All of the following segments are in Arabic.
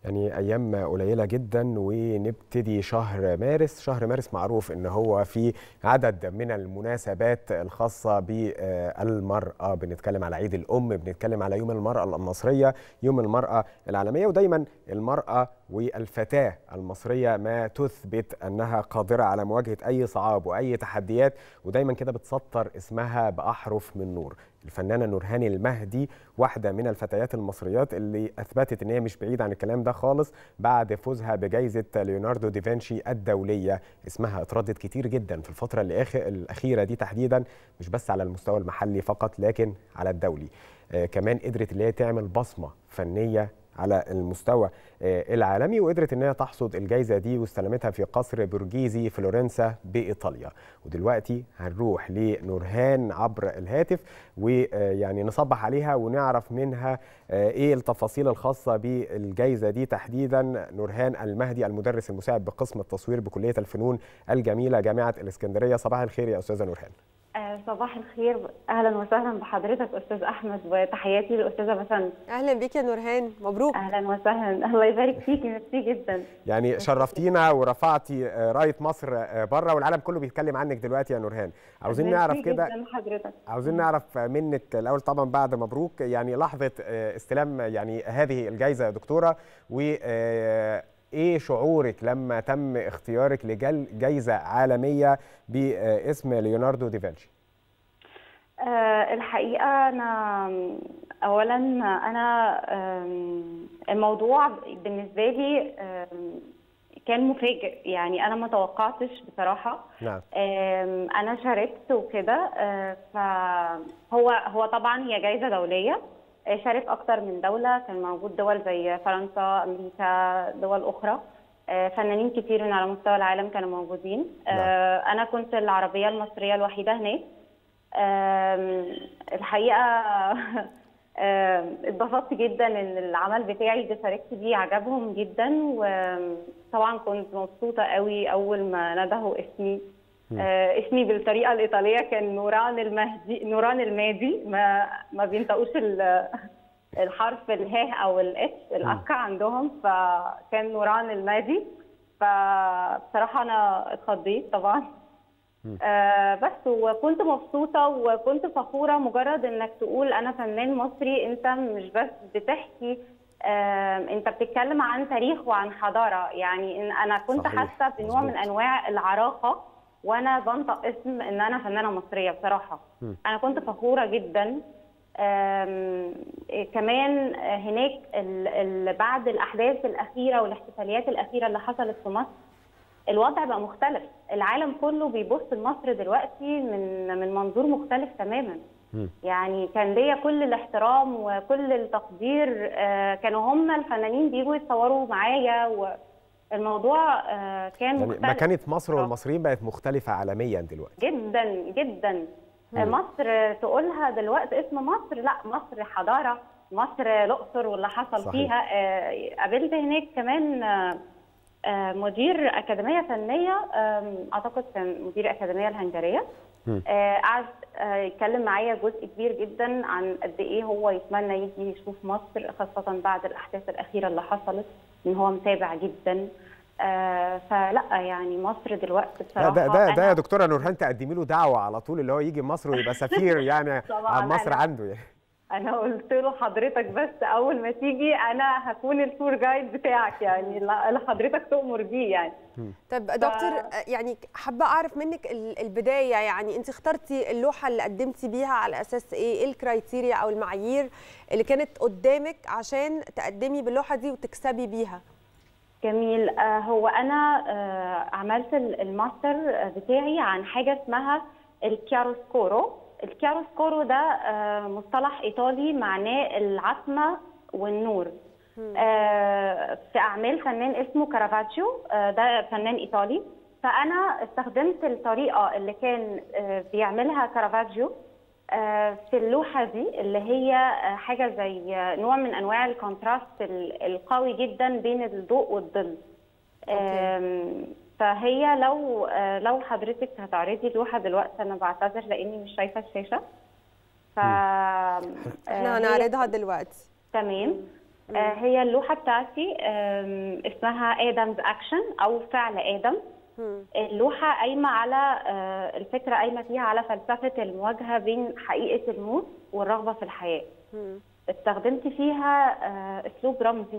يعني أيام قليلة جدا ونبتدي شهر مارس. شهر مارس معروف إن هو في عدد من المناسبات الخاصة بالمرأة. بنتكلم على عيد الأم، بنتكلم على يوم المرأة المصرية، يوم المرأة العالمية. ودايما المرأة والفتاة المصرية ما تثبت أنها قادرة على مواجهة أي صعاب وأي تحديات، ودايما كده بتسطر اسمها بأحرف من نور. الفنانة نورهان المهدي واحدة من الفتيات المصريات اللي أثبتت أن هي مش بعيدة عن الكلام ده خالص بعد فوزها بجائزة ليوناردو دافنشي الدولية. اسمها اتردد كتير جدا في الفترة الأخيرة دي تحديدا، مش بس على المستوى المحلي فقط لكن على الدولي. كمان قدرت ان هي تعمل بصمة فنية على المستوى العالمي، وقدرت ان هي تحصد الجائزه دي واستلمتها في قصر برجيزي فلورنسا بايطاليا. ودلوقتي هنروح لنورهان عبر الهاتف ويعني نصبح عليها ونعرف منها ايه التفاصيل الخاصه بالجائزه دي تحديدا. نورهان المهدي المدرس المساعد بقسم التصوير بكليه الفنون الجميله جامعه الاسكندريه. صباح الخير يا استاذه نورهان. صباح الخير، اهلا وسهلا بحضرتك استاذ احمد، وتحياتي للاستاذه بسنت. اهلا بيك يا نورهان، مبروك. اهلا وسهلا، الله يبارك فيكي، ميرسي جدا. يعني شرفتينا ورفعتي رايه مصر بره والعالم كله بيتكلم عنك دلوقتي يا نورهان. عاوزين نعرف كده، عاوزين نعرف منك الاول طبعا بعد مبروك، يعني لحظه استلام يعني هذه الجائزه يا دكتوره، و ايه شعورك لما تم اختيارك لجائزه عالميه باسم ليوناردو دافنشي؟ الحقيقه اولا انا الموضوع بالنسبه لي كان مفاجئ، يعني انا ما توقعتش بصراحه. نعم. انا شاركت وكده، فهو طبعا هي جائزه دوليه، شارك اكتر من دوله، كان موجود دول زي فرنسا، امريكا، دول اخرى، فنانين كتير من على مستوى العالم كانوا موجودين. انا كنت العربيه المصريه الوحيده هناك. الحقيقه اتبسطت جدا ان العمل بتاعي اللي شاركت بيه عجبهم جدا، وطبعا كنت مبسوطه قوي اول ما ندهوا اسمي. اسمي بالطريقه الايطاليه كان نوران المهدي، نوران المهدي، ما بينطقوش الحرف الهاء او الاس الاكا عندهم، فكان نوران المهدي. فبصراحه انا اتخضيت طبعا. بس وكنت مبسوطه وكنت فخوره، مجرد انك تقول انا فنان مصري، انت مش بس بتحكي، انت بتتكلم عن تاريخ وعن حضاره. يعني انا كنت حاسه بنوع من انواع العراقه وانا بنطق اسم ان انا فنانه مصريه. بصراحه انا كنت فخوره جدا. كمان هناك بعد الاحداث الاخيره والاحتفاليات الاخيره اللي حصلت في مصر، الوضع بقى مختلف. العالم كله بيبص لمصر دلوقتي من منظور مختلف تماما. يعني كان ليا كل الاحترام وكل التقدير، كانوا هم الفنانين بيجوا يتصوروا معايا، والموضوع كان مختلف. يعني مكانة مصر والمصريين بقت مختلفة عالميا دلوقتي جدا جدا. مصر تقولها دلوقتي اسم مصر، لا مصر حضارة، مصر الأقصر واللي حصل صحيح. فيها. قابلت هناك كمان مدير أكاديمية فنية، أعتقد كان مدير أكاديمية الهنجرية، قعد يتكلم معايا جزء كبير جدا عن قد إيه هو يتمنى يجي يشوف مصر، خاصة بعد الأحداث الأخيرة اللي حصلت، إن هو متابع جدا. فلا يعني مصر دلوقتي بصراحه ده يا دكتوره نورهان تقدمي له دعوه على طول، اللي هو يجي مصر ويبقى سفير يعني عن مصر عنده. يعني انا قلت له حضرتك بس اول ما تيجي انا هكون التور جايد بتاعك، يعني اللي حضرتك تؤمر بيه يعني. طب دكتور، يعني حابه اعرف منك البدايه، يعني انت اخترتي اللوحه اللي قدمتي بيها على اساس ايه؟ ايه الكرايتيريا او المعايير اللي كانت قدامك عشان تقدمي باللوحه دي وتكسبي بيها؟ جميل. هو أنا عملت الماستر بتاعي عن حاجة اسمها الكياروسكورو. الكياروسكورو ده مصطلح إيطالي معناه العتمة والنور. في أعمال فنان اسمه كارافاجيو، ده فنان إيطالي. فأنا استخدمت الطريقة اللي كان بيعملها كارافاجيو في اللوحة دي، اللي هي حاجة زي نوع من أنواع الكونتراست القوي جدا بين الضوء والظل. فهي لو حضرتك هتعرضي اللوحة دلوقتي، أنا بعتذر لأني مش شايفة الشاشة. احنا هنعرضها دلوقتي. تمام. هي اللوحه بتاعتي اسمها ادمز اكشن او فعل ادم. اللوحه قايمه على الفكره قايمه فيها على فلسفه المواجهه بين حقيقه الموت والرغبه في الحياه. استخدمت فيها اسلوب رمزي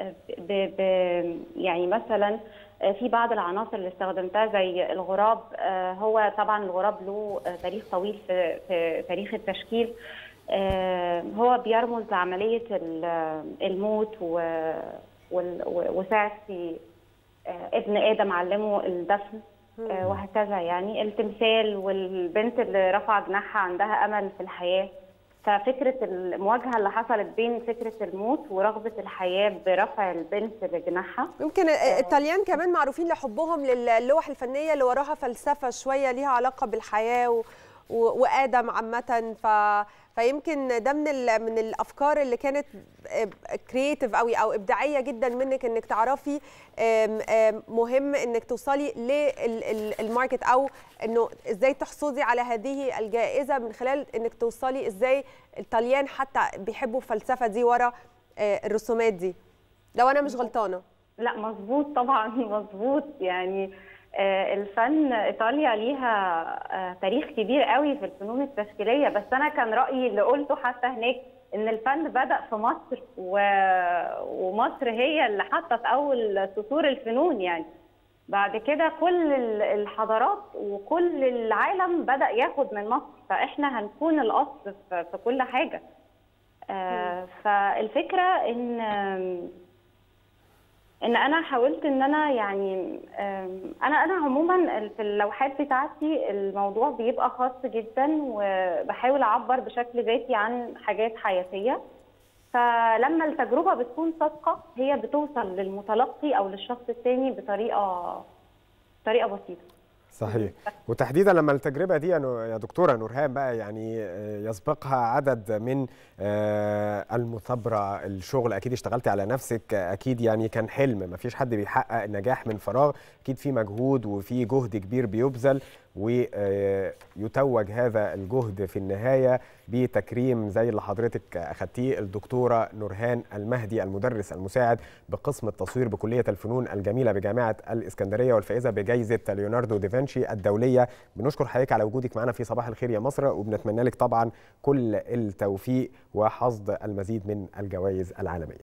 يعني مثلا في بعض العناصر اللي استخدمتها زي الغراب. هو طبعا الغراب له تاريخ طويل في تاريخ التشكيل. هو بيرمز لعمليه الموت وساعة ابن ادم علمه الدفن وهكذا. يعني التمثال والبنت اللي رفع جناحها عندها امل في الحياه. ففكره المواجهه اللي حصلت بين فكره الموت ورغبه الحياه برفع البنت لجناحها. يمكن الطليان كمان معروفين لحبهم للوح الفنيه اللي وراها فلسفه شويه ليها علاقه بالحياه وادم عامه. فيمكن ده من الافكار اللي كانت كرييتيف قوي او ابداعيه جدا منك، انك تعرفي مهم انك توصلي للماركت او انه ازاي تحصلي على هذه الجائزه من خلال انك توصلي ازاي الطليان حتى بيحبوا الفلسفه دي ورا الرسومات دي، لو انا مش غلطانه. لا مظبوط طبعا مظبوط. يعني الفن ايطاليا ليها تاريخ كبير قوي في الفنون التشكيليه، بس انا كان رايي اللي قلته حتى هناك ان الفن بدا في مصر ومصر هي اللي حطت اول سطور الفنون. يعني بعد كده كل الحضارات وكل العالم بدا ياخد من مصر، فاحنا هنكون الاصل في كل حاجه. فالفكره ان انا حاولت ان انا يعني انا عموما في اللوحات بتاعتي الموضوع بيبقى خاص جدا، وبحاول اعبر بشكل ذاتي عن حاجات حياتيه. فلما التجربه بتكون صادقه هي بتوصل للمتلقي او للشخص الثاني بطريقه بسيطه. صحيح. وتحديدا لما التجربه دي يا دكتوره نورهان بقى يعني يسبقها عدد من المثابره، الشغل، اكيد اشتغلتي على نفسك، اكيد يعني كان حلم، ما فيش حد بيحقق النجاح من فراغ، اكيد في مجهود وفي جهد كبير بيبذل، ويتوج هذا الجهد في النهايه بتكريم زي اللي حضرتك اخذتيه الدكتوره نورهان المهدي، المدرس المساعد بقسم التصوير بكليه الفنون الجميله بجامعه الاسكندريه والفائزه بجائزه ليوناردو دافنشي الدوليه. بنشكر حضرتك على وجودك معنا في صباح الخير يا مصر، وبنتمنى لك طبعا كل التوفيق وحصد المزيد من الجوائز العالميه.